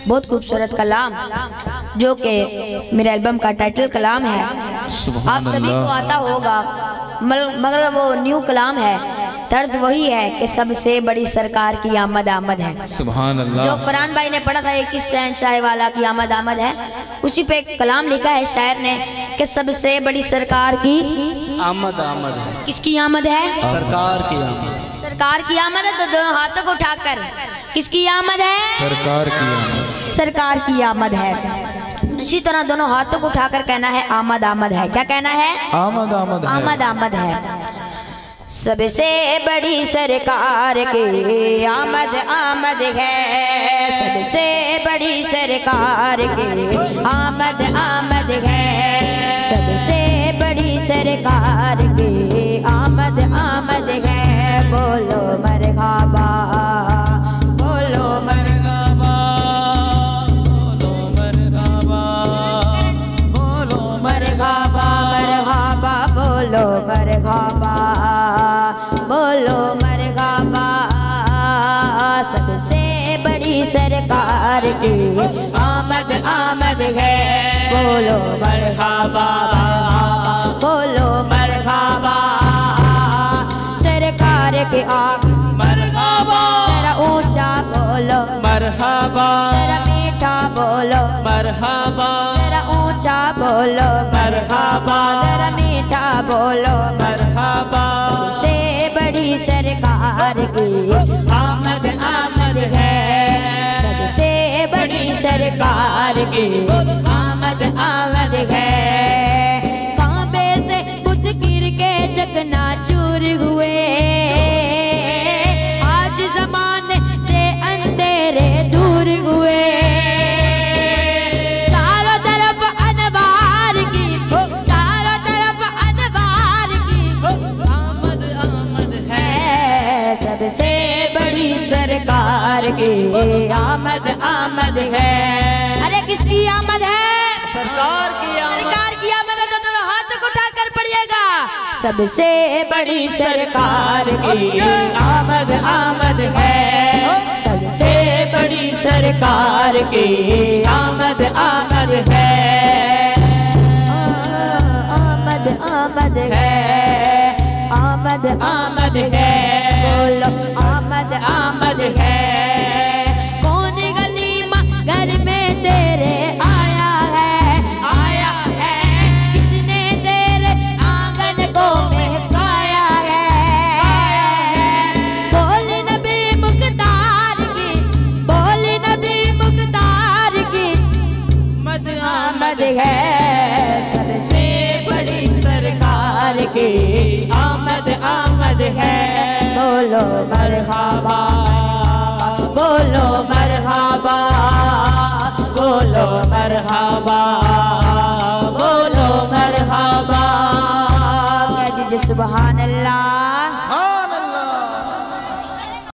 बहुत खूबसूरत कलाम जो कि मेरे एल्बम का टाइटल कलाम है। आप सभी को आता होगा, मगर वो न्यू कलाम है। तर्ज वही है कि सबसे बड़ी सरकार की आमद आमद है। सुभान अल्लाह। जो फरहान भाई ने पढ़ा था ये किस शहंशाह वाला की आमद आमद है, उसी पे एक कलाम लिखा है शायर ने कि सबसे बड़ी सरकार की आमद आमद है। किसकी आमद है? सरकार की आमद। सरकार की आमद है। तो दोनों हाथों को उठाकर किसकी आमद है? सरकार की आमद। सरकार की आमद है। इसी तरह दोनों हाथों को उठाकर कहना है आमद आमद है। क्या कहना है? आमद आमद है। आमद आमद है। सबसे बड़ी सरकार की आमद आमद है। सबसे बड़ी सरकार की आमद आमद है। सबसे बड़ी सरकार की आमद आमद है। बोलो मरहबा, बोलो मरहबा, बोलो मरहबा, बोलो मरहबा, मरहबा, बोलो मरहबा, बोलो मरहबा। सबसे बड़ी सरकार की आमद आमद है। बोलो मरहबा, बोलो मरहबा। सरकार की आमद मरहबा। जरा ऊंचा बोलो मरहबा। जरा मीठा बोलो मरहबा। जरा ऊंचा बोलो मरहबा। जरा मीठा बोलो मरहबा। सबसे बड़ी सरकार की आमद आमद है। सबसे बड़ी सरकार की आमद आमद है। काबे से बुत गिर के चकनाचूर हुए, आज जमाने से अंधेरे दूर हुए। चारों तरफ अनवार की, चारों तरफ अनवार की आमद आमद है। सबसे बड़ी सरकार की आमद आमद है। अरे किसकी आमद है? सरकार की आमद। सरकार की आमद है। तो दोनों हाथ को उठाकर पढ़िएगा। सबसे बड़ी सरकार की आमद आमद है। सबसे बड़ी सरकार की आमद आमद है। आमद आमद है। आमद आमद है। बोलो आमद आमद है। कौन गली घर में तेरे आया है? आया है। किसने तेरे आंगन को महकाया है? आया है। बोल नबी मुख्तार की, बोल नबी मुख्तार की मद आमद है। सबसे बड़ी सरकार की आमद आमद है। बोलो मरहबा, बोलो मरहबा, बोलो मरहबा, बोलो मरहबा। कह दीजिए सुभान अल्लाह।